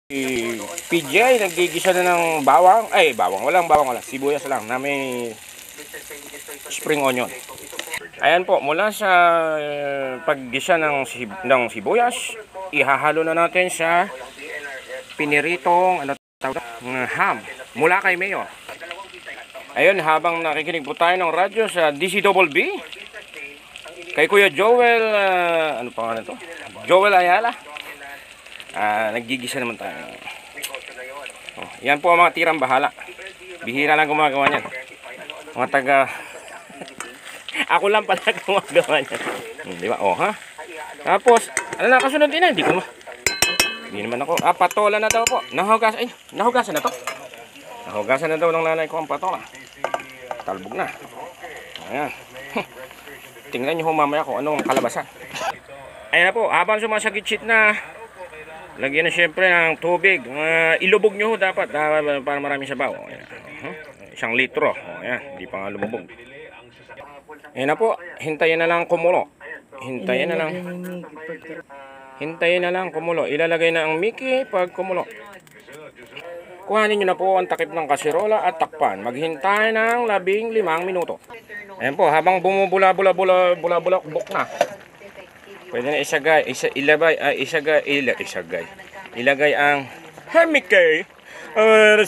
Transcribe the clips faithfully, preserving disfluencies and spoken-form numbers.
Si P J naggigisa na ng bawang, ay bawang, walang bawang, wala, sibuyas lang na may spring onion. Ayan po, mula sa uh, paggisa ng, sib ng sibuyas, ihahalo na natin sa piniritong ano tawag, ham mula kay Mayo. Ayun, habang nakikinig po tayo ng radyo sa D C B B kay Kuya Joel, uh, ano pa nga to? Joel Ayala. Ah, naggigisa naman tayo. Oh, yan po ang mga tirang bahala. Bihira lang gumagawa niyan. Mga taga ako lang pala gumagawa niyan. Hmm, di ba? Oh, ha? Tapos, ano na kasunod din na? Hindi ko ma. Hindi naman ako. Ah, patola na daw po. Nahugasan, ay, nahugasan na to. Nahugasan na daw ng nanay ko ang patola. Talbog na. Ayan. Tingnan niyo mamaya kung anong kalabasan. Ayan na po, habang sumasagit-sit na, lagyan na siyempre ng tubig. Uh, ilubog nyo dapat uh, para maraming sabaw. Ayan. Uh, isang litro. Ayan. Hindi pa nga lumubog. Ayan na po. Hintayin na lang kumulo. Hintayin na lang. Hintayin na lang kumulo. Ilalagay na ang Mickey pag kumulo. Kuhanin nyo na po ang takip ng kasirola at takpan. Maghintay ng labing limang minuto. Ayan po. Habang bumubula-bula-bula-bula-bula-buk na. Pwede na isagay, isa, ilabay, uh, isagay, ila, isagay. Ilagay ang Mickey. Uh,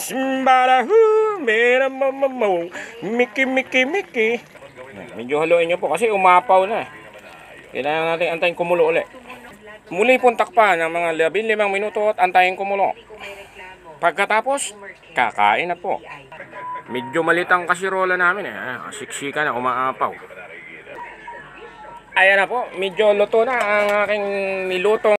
Mickey, Mickey, Mickey. Medyo haluin nyo po kasi umapaw na. Kailangan natin antayin kumulo ulit. Muli pong takpan ng mga labing limang minuto at antayin kumulo. Pagkatapos, kakain na po. Medyo malit ang kasirola namin eh. Siksika na, umaapaw. Ayan na po, medyo luto na ang aking nilutong